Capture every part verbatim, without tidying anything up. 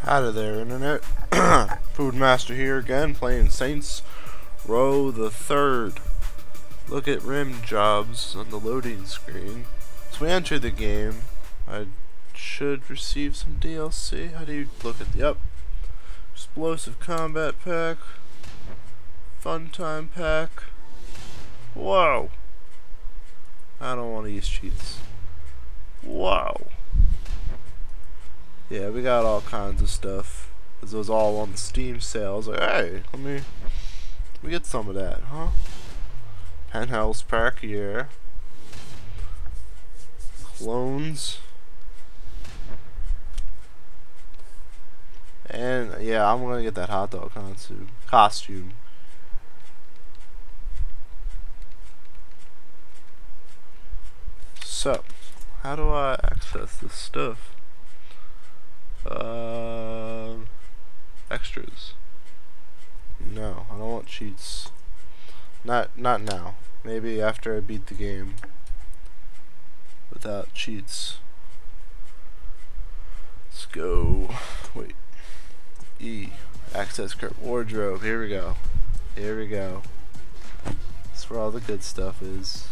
Howdy there, Internet. Foodmaster here again, playing Saints Row the Third. Look at rim jobs on the loading screen. So we enter the game. I should receive some D L C. How do you look at the yep? Explosive combat pack, fun time pack. Whoa! I don't want to use cheats. Whoa! Yeah, we got all kinds of stuff. This was all on the Steam sale. I was like, hey, let me, let me get some of that, huh? Penthouse pack, yeah. Clones. And, yeah, I'm gonna get that hot dog costume. costume. So, how do I access this stuff? Uh, extras. No, I don't want cheats. Not not now. Maybe after I beat the game without cheats. Let's go. Wait. E. Access card. Wardrobe. Here we go. Here we go. That's where all the good stuff is.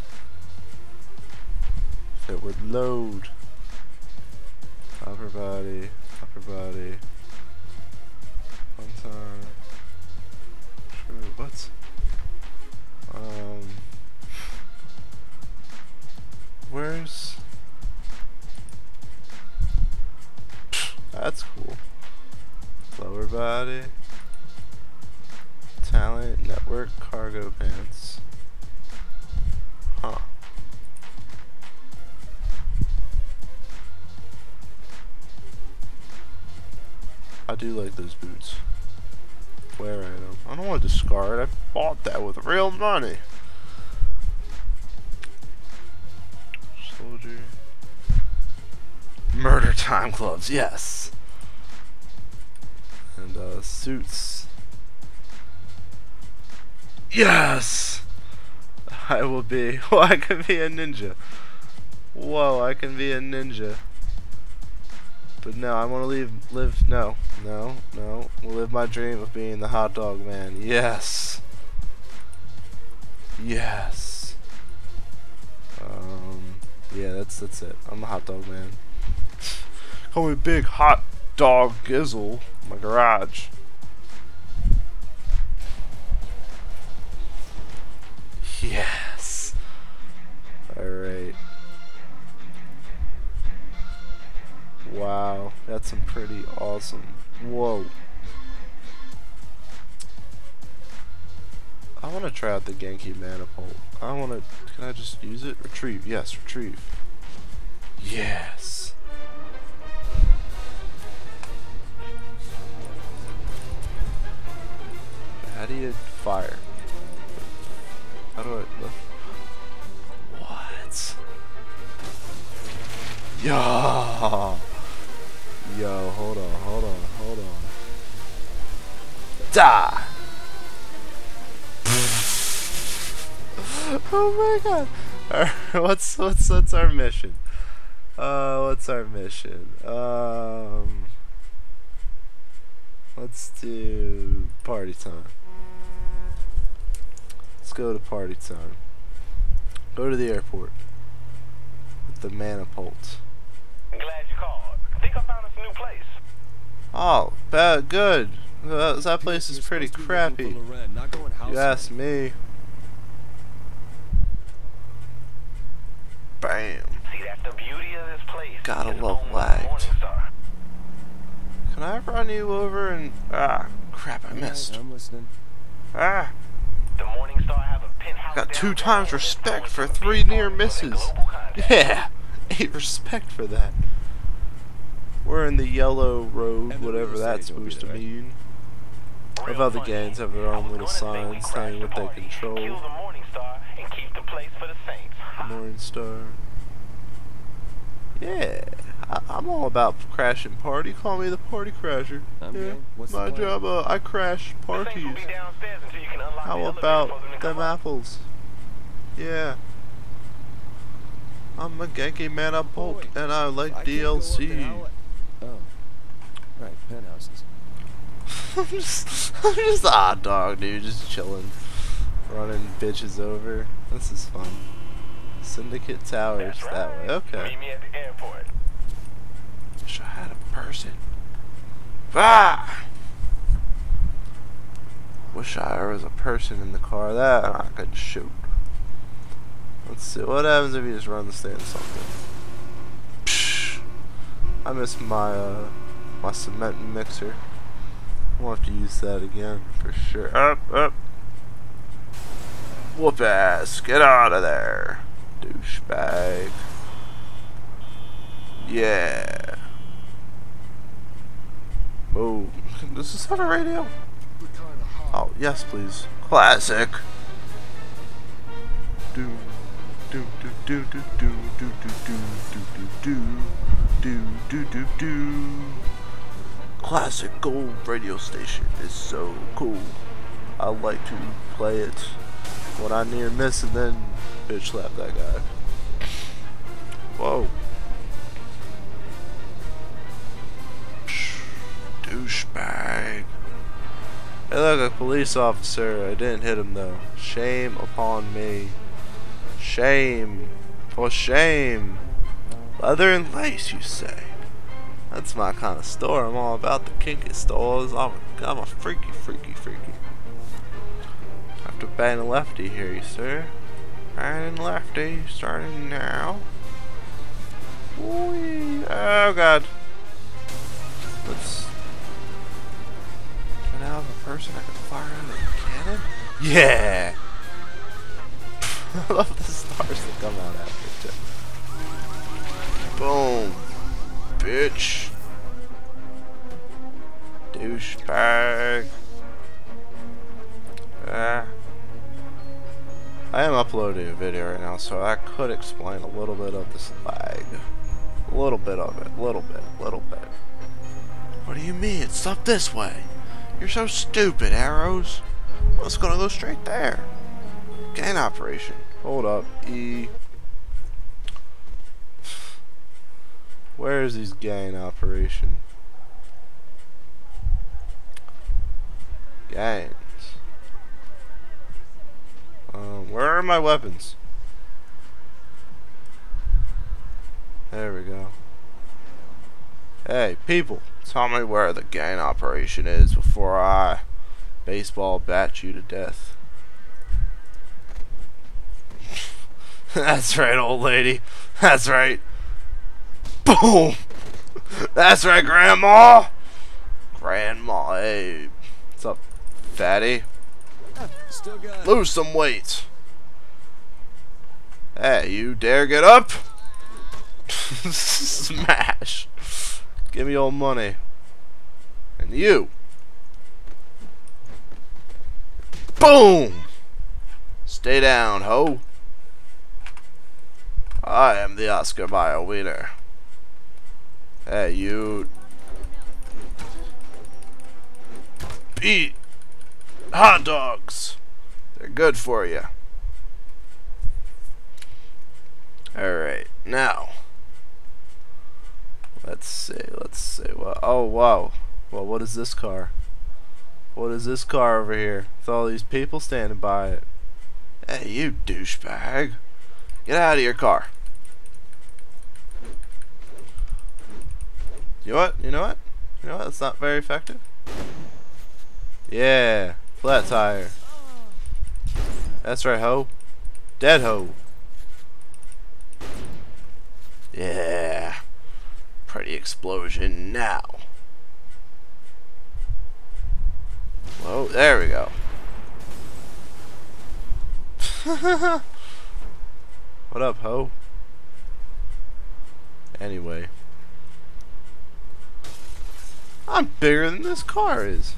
If it would load. Upper body. Upper body. One time. True. What? Um. Where's? That's cool. Lower body. Talent, network, cargo pants. Huh. I do like those boots. Wear item. I don't want to discard. I bought that with real money. Soldier. Murder time gloves. Yes. And uh, suits. Yes. I will be. Well, I can be a ninja. Whoa, I can be a ninja. But no, I want to leave, live, no, no, no, we'll live my dream of being the hot dog man. Yes. Yes. Um, yeah, that's, that's it. I'm a hot dog man. Call me Big Hot Dog Gizzle in my garage. Yes. Alright. Wow, that's some pretty awesome. Whoa. I want to try out the Genki Manipult. I want to. Can I just use it? Retrieve. Yes, retrieve. Yes. How do you fire? How do I lift? What? Yo. Yo, hold on, hold on, hold on. Die! Oh my god! Alright, what's what's what's our mission? Uh, what's our mission? Um, let's do party time. Let's go to party time. Go to the airport with the Manipult. I'm glad you called. I think I found us a new place. Oh, bad, good. Uh, that place is pretty crappy. You ask me. Bam. See, that's the beauty of this place. Gotta It's love home of the lagged. Morning Star. Can I run you over and ah crap? I missed. I'm listening. Ah, The Morning Star have a penthouse got two downtown times that's respect going for to three be near for the misses. global contest. Yeah, eight respect for that. We're in the yellow road, whatever that's supposed to mean. Of other gangs have their own little signs telling what they control. Kill the Morning Star and keep the place for the Saints. Morning Star. Yeah, I, I'm all about crash and party. Call me the party crasher. I'm Yeah, game. What's the my plan? job. Uh, I crash The Saints will parties. be downstairs until you can unlock the How elevator about for them to them come up. apples? Yeah. I'm a Genki Manipult and I like I can't D go L up C. there. How I- Oh. Right, penthouse. houses. I'm just, I'm just a hot dog, dude, just chilling, running bitches over. This is fun. Syndicate Towers, That's that right. way. Okay. Meet me at the airport. Wish I had a person. Ah! Wish I was a person in the car that I could shoot. Let's see, what happens if you just run the stand something? Psh, I miss my uh, my cement mixer. We'll have to use that again for sure. Up, up. Whoop ass, get out of there, douchebag. Yeah. Move. Does this have a radio? Oh, yes, please. Classic. Do, do, do, do, do, do, do, do, do, do, do, do, do, do. Classic gold radio station is so cool. I like to play it when I near miss and then bitch slap that guy. Whoa. Douchebag. Hey, look, a police officer. I didn't hit him though. Shame upon me. Shame. For shame. Leather and lace, you say? That's my kind of store. I'm all about the kinky stores. I'm a, I'm a freaky, freaky, freaky. Have to bang a lefty here, you sir. Bang lefty, starting now. Whee. Oh god. Let's. Now have a person I can fire out a cannon? Yeah! I love the stars that come out after it. Boom! Bitch! Douchebag! Ah. I am uploading a video right now, so I could explain a little bit of this lag. A little bit of it. A little bit. A little bit. What do you mean? It's up this way. You're so stupid, Arrows. Well, it's gonna go straight there. Gain operation. Hold up. E. Where is his gain operation? Gains. Um, where are my weapons? There we go. Hey, people. Tell me where the gain operation is before I baseball bat you to death. That's right, old lady. That's right. Boom! That's right, Grandma! Grandma, hey. What's up, fatty? Still got Lose some weight. Hey, you dare get up? Smash. Give me your money. And you. Boom! Stay down, ho. I am the Oscar Meyer Weiner. Hey, you. Eat hot dogs. They're good for you. Alright, now. Let's see, let's see. Well, oh, wow. Well, what is this car? What is this car over here? With all these people standing by it. Hey, you douchebag. Get out of your car. You know what? You know what? You know what? That's not very effective. Yeah. Flat tire. That's right, ho. Dead ho. Yeah. Pretty explosion now. Whoa, there we go. What up, ho? Anyway. I'm bigger than this car is.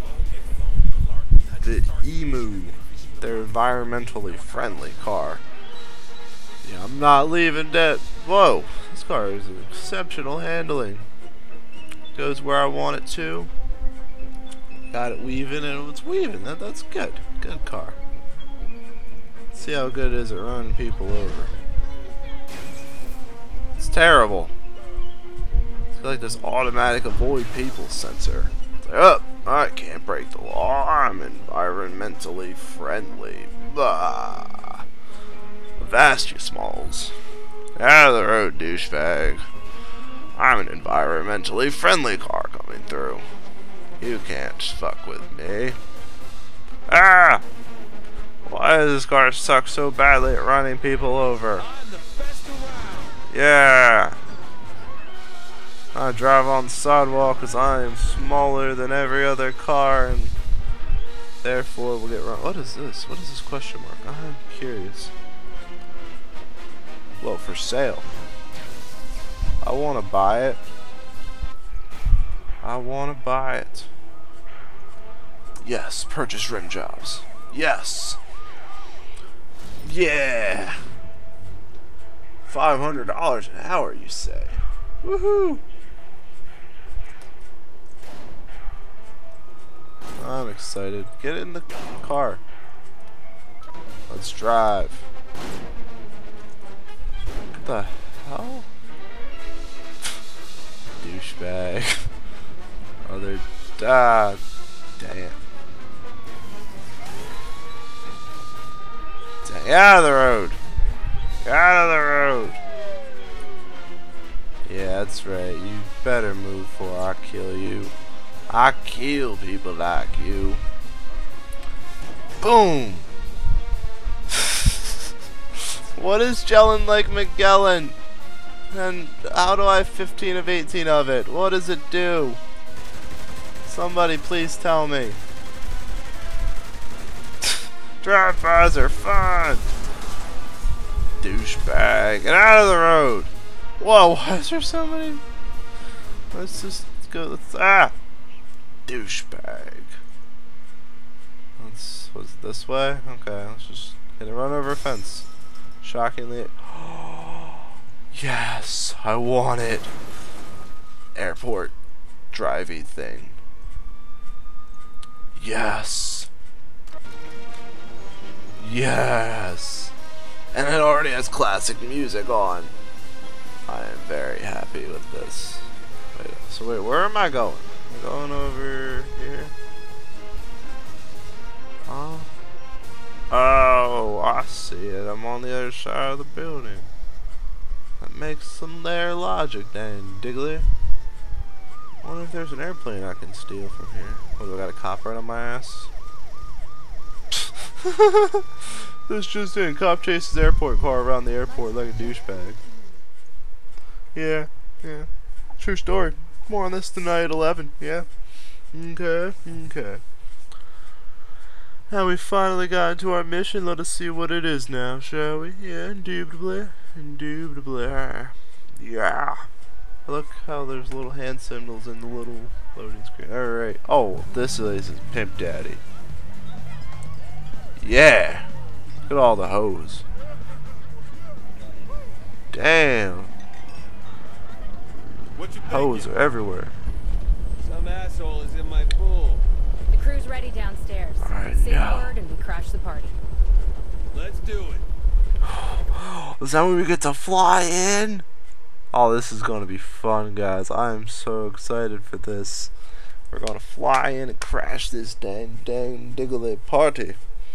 The Emu. Their environmentally friendly car. Yeah, I'm not leaving that. Whoa, this car is exceptional handling. Goes where I want it to. Got it weaving and it's weaving. That, that's good. Good car. Let's see how good it is at running people over. It's terrible. I feel like this automatic avoid people sensor. It's like, oh, I can't break the law. I'm environmentally friendly. Blah. Avast you smalls. Out of the road, douchebag. I'm an environmentally friendly car coming through. You can't fuck with me. Ah! Why does this car suck so badly at running people over? Yeah! I drive on the sidewalk because I am smaller than every other car and therefore will get run. What is this? What is this question mark? I'm curious. Well, for sale. I want to buy it. I want to buy it. Yes, purchase rim jobs. Yes. Yeah. five hundred dollars an hour, you say? Woohoo! I'm excited. Get in the car. Let's drive. What the hell? Douchebag. Other dad. Damn. Get out of the road. Get out of the road. Yeah, that's right. You better move before I kill you. I kill people like you. Boom. What is gelling like Magellan? And how do I have fifteen of eighteen of it? What does it do? Somebody please tell me. Drive-bys are fun. Douchebag. Get out of the road. Whoa, why is there so many? Let's just go. Let's, ah! Douchebag. Let's, what's this way? Okay, let's just gonna run over a fence. Shockingly. Yes, I want it. Airport driving thing. Yes. Yes. And it already has classic music on. I am very happy with this. Wait, so wait, where am I going? I'm going over here. Huh? Oh, I see it. I'm on the other side of the building. That makes some layer logic then, Diggly. I wonder if there's an airplane I can steal from here. What, do I got a cop right on my ass? This just in. Cop chases airport car around the airport like a douchebag. Yeah, yeah. True story. More on this tonight at eleven. Yeah. Okay, okay. Now we finally got into our mission. Let us see what it is now, shall we? Yeah, indubitably. Indubitably. Yeah. Look how there's little hand symbols in the little loading screen. Alright. Oh, this is Pimp Daddy. Yeah. Look at all the hoes. Damn. Hoes are everywhere. Some asshole is in my pool. The crew's ready downstairs. I Say the know. word and we crash the party. Let's do it. Is that when we get to fly in? Oh, this is going to be fun, guys. I am so excited for this. We're going to fly in and crash this dang, dang, diggly party.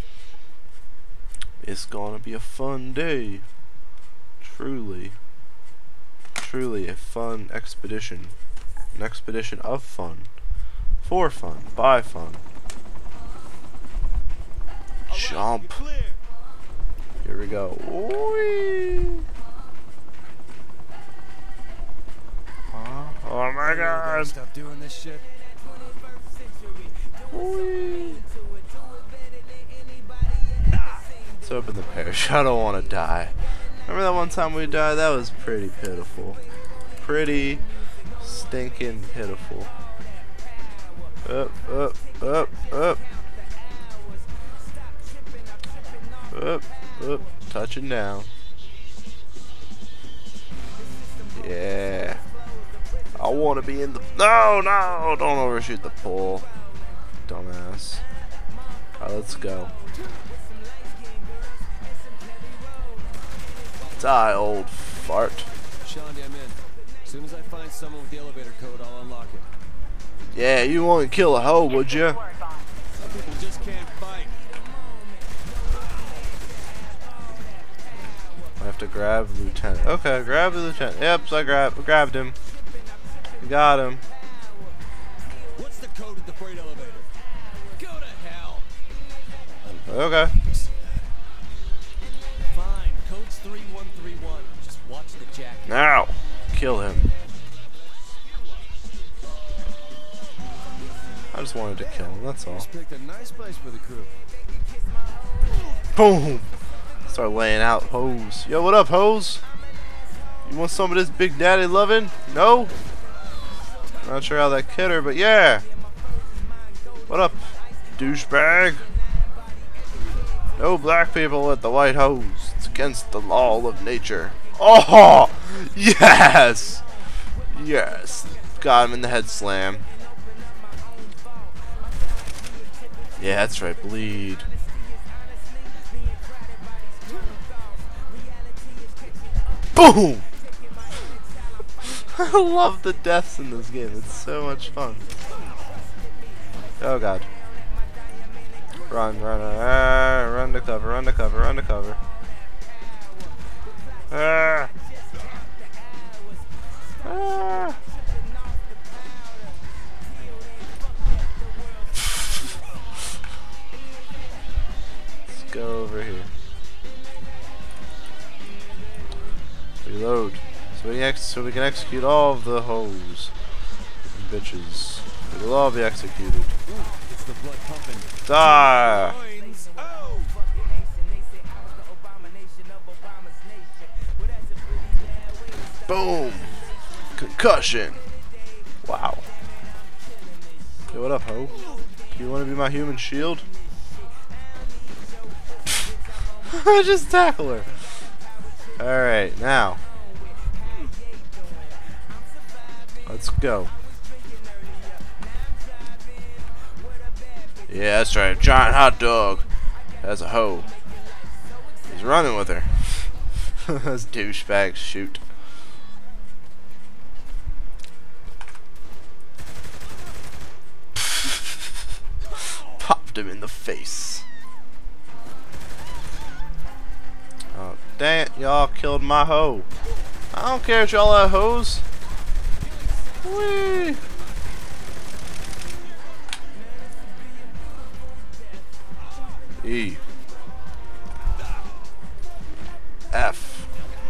It's going to be a fun day. Truly. Truly a fun expedition. An expedition of fun. For fun. By fun. Jump. Here we go. Whee! Huh? Oh my god. Stop doing this shit. Whee! Let's open the parachute. I don't want to die. Remember that one time we died? That was pretty pitiful. Pretty stinking pitiful. Up, up, up, up. Up, up. Touching down. Yeah. I want to be in the... No, no! Don't overshoot the pole. Dumbass. Alright, let's go. Die, old fart. Shandy, I'm in. soon as I find someone with the elevator code, I'll unlock it. Yeah, you wouldn't kill a hoe, would you? Some people just can't fight. I have to grab Lieutenant. Okay, grab the Lieutenant. Yep, so I grab, grabbed him. Got him. What's the code at the freight elevator? Go to hell. Okay. Fine, code's three one three one. Just watch the jacket. Now, kill him. I just wanted to kill him, that's all. Just picked a nice place for the crew. Boom! Start laying out hoes. Yo, what up, hoes? You want some of this Big Daddy loving? No? Not sure how that kid her, but yeah. What up, douchebag? No black people at the White House. It's against the law of nature. Oh! Yes! Yes. Got him in the head slam. Yeah, that's right. Bleed. Boom! I love the deaths in this game. It's so much fun. Oh god. Run, run, run, ah, run to cover, run to cover, run to cover. Ah. Ah. Let's go over here. Reload. So we, ex so we can execute all of the hoes and bitches. They will all be executed. Ooh, it's the blood pumping. Die! Oh! Boom! Concussion! Wow. Hey, what up, ho? Do you want to be my human shield? Just tackle her. Alright, now. Let's go. Yeah, that's right. Giant hot dog has a hoe. He's running with her. Those douchebags shoot. Popped him in the face. Oh, dang it. Y'all killed my hoe. I don't care if y'all have hoes. Whee! E. F.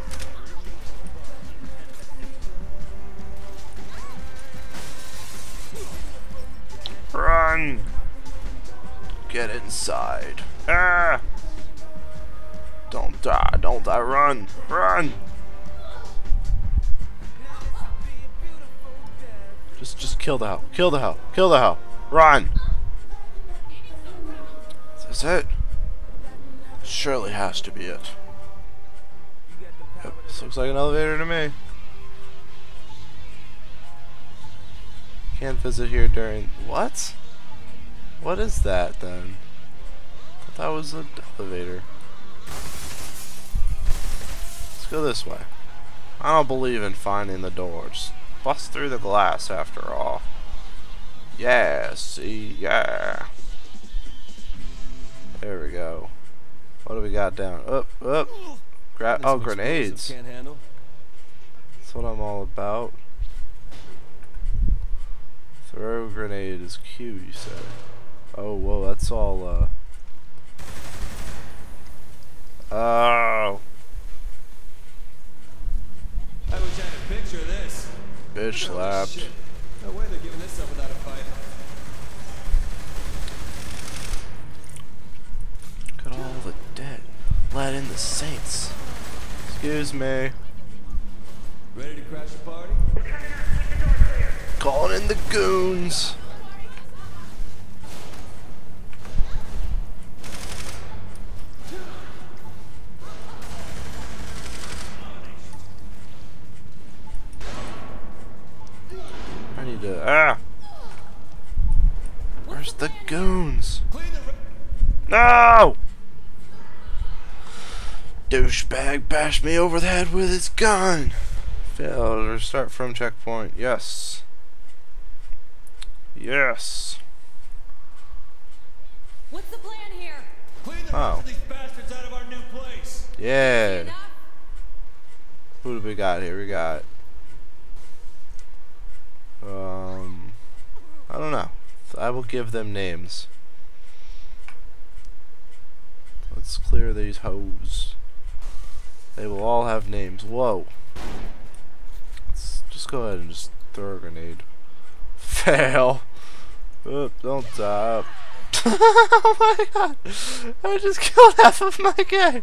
Run! Get inside. Ah! Don't die, don't die, run! Run! Just just kill the hell. Kill the hell. Kill the hell. Run! Is this it? Surely has to be it. Yep, this looks like an elevator to me. Can't visit here during... What? What is that then? I thought that was an elevator. Let's go this way. I don't believe in finding the door. Just bust through the glass after all. Yeah, see, yeah. There we go. What do we got down? Up, up. Gra oh, grenades. Can't handle. That's what I'm all about. Throw grenade is Q, you say? Oh, whoa, that's all, uh... Oh! I wish I had a picture of this. Bitch Holy slapped. shit. No way they're giving this up without a fight. Look at all the dead. Let in the saints. Excuse me. Ready to crash the party? Calling in the goons. I need to. Ah! Where's the goons? No! Douchebag bashed me over the head with his gun. Failed. Restart from checkpoint. Yes. Yes. What's the plan here? Clean the Oh. rest of these bastards out of our new place. Yeah. Enough? Who do we got here? We got. Um. I don't know. I will give them names. Let's clear these hoes. They will all have names. Whoa. Let's just go ahead and just throw a grenade. Fail. Oop, don't die. Oh my god. I just killed half of my gang.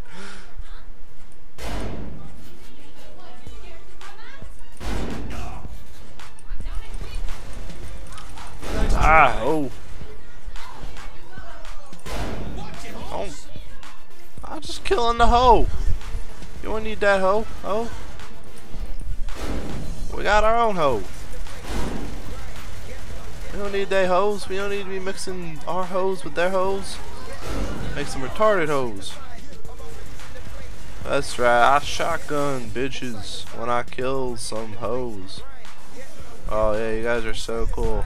Ah, oh. Oh. I'm just killing the hoe. You don't need that hoe, hoe. We got our own hoe. We don't need they hoes. We don't need to be mixing our hoes with their hoes. Make some retarded hoes. That's right. I shotgun bitches when I kill some hoes. Oh yeah, you guys are so cool.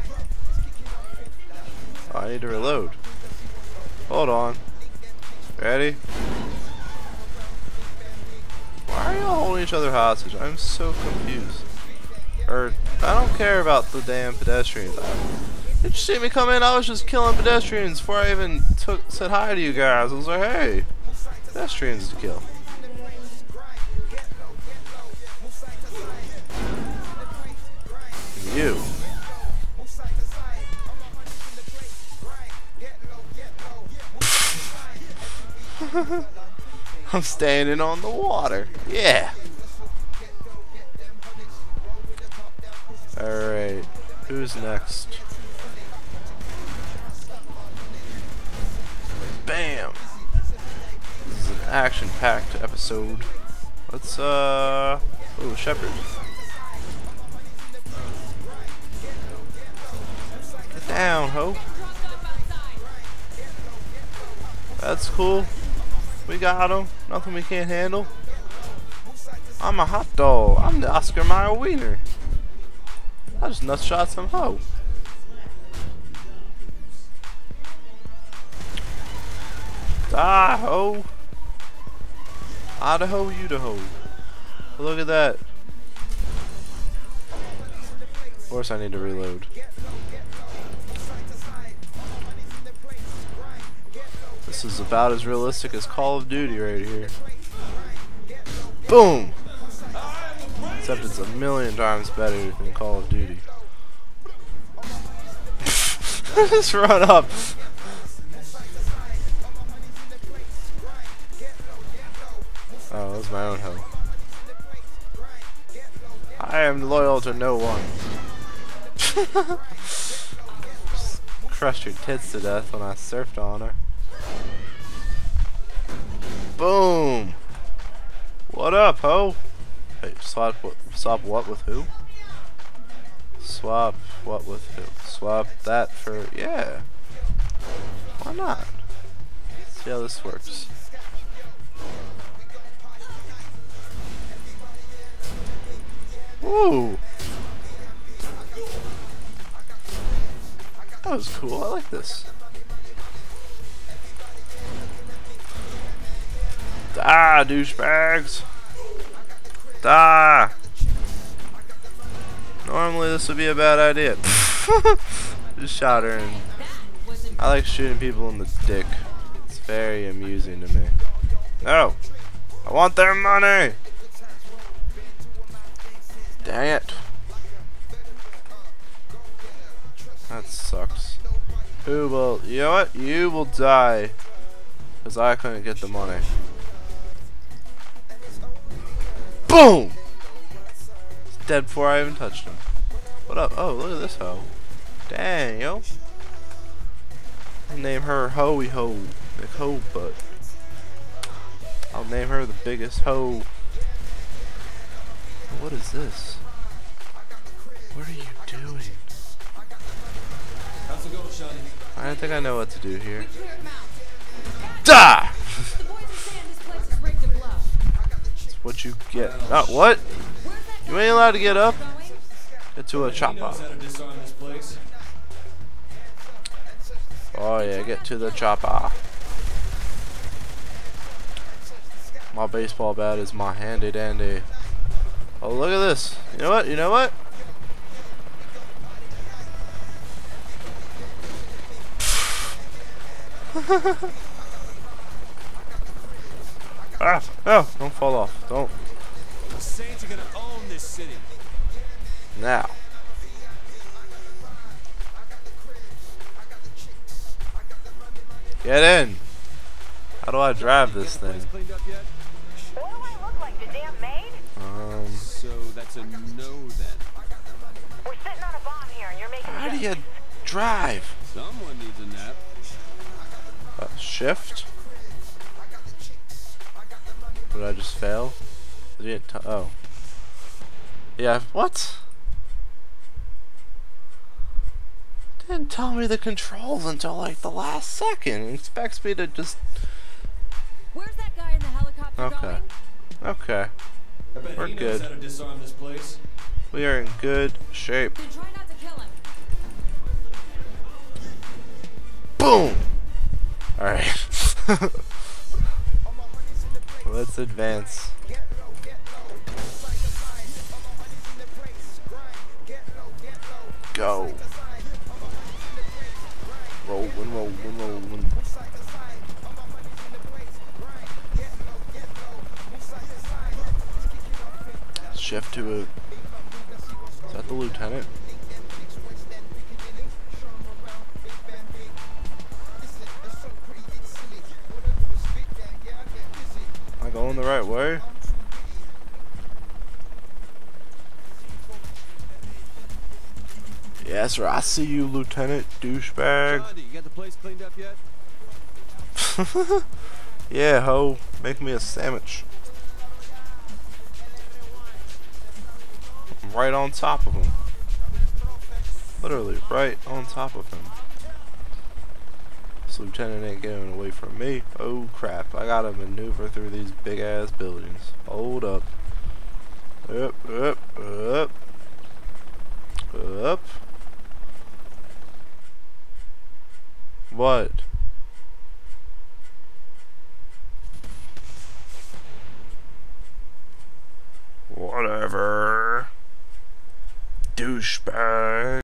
Oh, I need to reload. Hold on. Ready? Why are y'all holding each other hostage? I'm so confused. Or, I don't care about the damn pedestrians. I, did you see me come in? I was just killing pedestrians before I even took said hi to you guys. I was like, hey, pedestrians to kill. You. I'm standing on the water. Yeah. Alright. Who's next? Bam! This is an action-packed episode. Let's, uh... ooh, Shepherd. Get down, ho. That's cool. We got him. Nothing we can't handle. I'm a hot dog. I'm the Oscar Meyer Weiner. I just nut shot some hoe. Die, ho. Idaho, Idaho. Look at that. Of course I need to reload. This is about as realistic as Call of Duty right here. Boom! Except it's a million times better than Call of Duty. Just run up. Oh, that was my own hoe. I am loyal to no one. Just crushed your tits to death when I surfed on her. Boom! What up, ho? Wait, swap what? Swap what with who? Swap what with who? Swap that for yeah. Why not? See how this works. Ooh, that was cool. I like this. Die, douchebags! Die! Normally this would be a bad idea. Just shot her, and I like shooting people in the dick. It's very amusing to me. No! I want their money! Dang it. That sucks. Who will... You know what? You will die. Because I couldn't get the money. Boom! He's dead before I even touched him. What up? Oh, look at this hoe. Dang, yo. I'll name her Hoey Ho. Like hoe butt. I'll name her the biggest hoe. What is this? What are you doing? How's it going, Shiny? I don't think I know what to do here. Die! The boys are saying this place is rigged to blow. That's what you get. Oh, what? You You ain't allowed to get up. Going? Get to a He chopper. knows how to disarm this place. Oh yeah, get to the chopper. My baseball bat is my handy dandy. Oh, look at this. You know what? You know what? Ah, no, don't fall off. Don't. The Saints are gonna own this city. Now. Get in. How do I drive this Get the place thing? cleaned up yet? What do I look like, the damn maid? Um, So that's a no then. We're sitting on a bomb here and you're making how do jokes. you drive? Someone needs a nap. Uh, shift? Did I just fail? Did it t oh. Yeah, what? Didn't tell me the controls until like the last second. It expects me to just... Where's that guy in the helicopter Okay. going? Okay. I bet We're he knows good. how to disarm this place. We are in good shape. Then try not to kill him. Boom! Alright. Let's advance. Go. Rolling, rolling, rolling. Shift to a... Is that the lieutenant? Am I going the right way? Yes, sir. I see you, Lieutenant douchebag. Blondie, you got the place cleaned up yet? Yeah, ho. Make me a sandwich. I'm right on top of him. Literally, right on top of him. This lieutenant ain't getting away from me. Oh crap, I gotta maneuver through these big ass buildings. Hold up. Up, up, up. Up. What? Whatever. Douchebag.